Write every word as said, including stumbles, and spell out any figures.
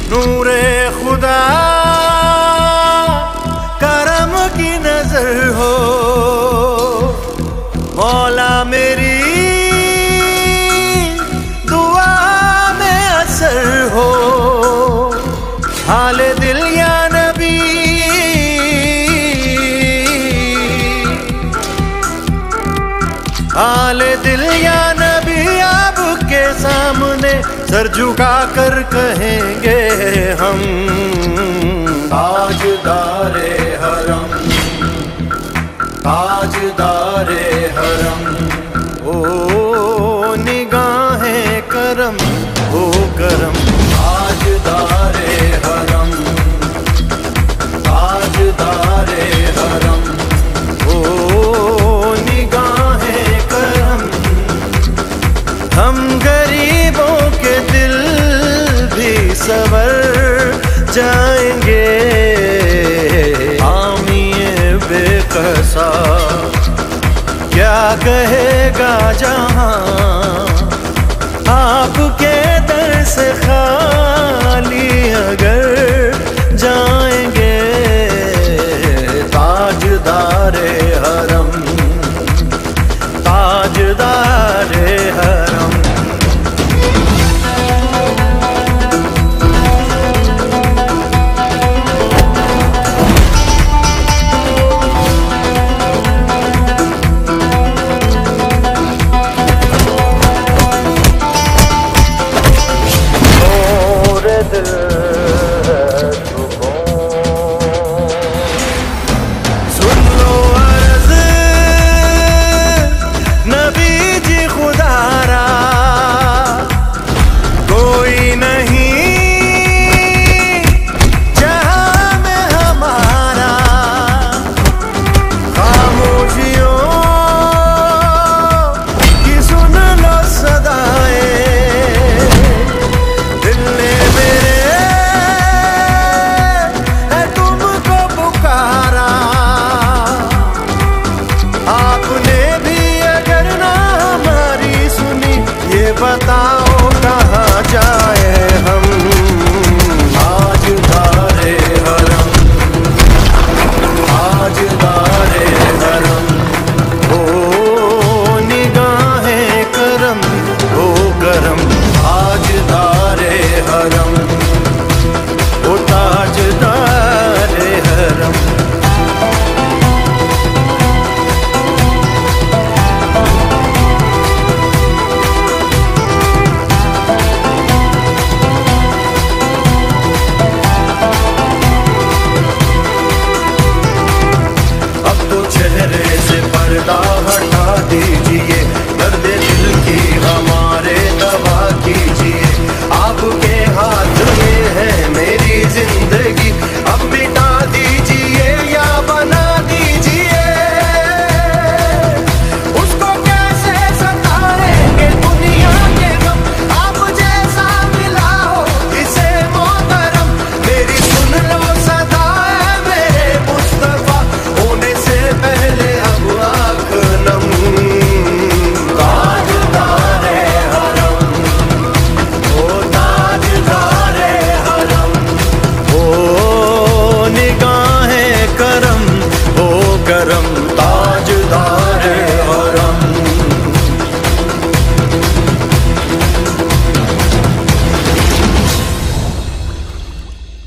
नूरे खुदा करम की नजर हो, मौला मेरी दुआ में असर हो। हाले दिल या नबी हाले दिल या नबी आपके सामने सर झुका कर कहेंगे हम। ताजदारे हरम, ताजदारे हरम, ओ निगाहें करम, ओ करम। ताजदारे हरम, ताजदारे हरम, ओ निगाहें करम। हम गरीबों के दिल भी संवर जाएंगे। आमिए बेकसा क्या कहेगा जहां।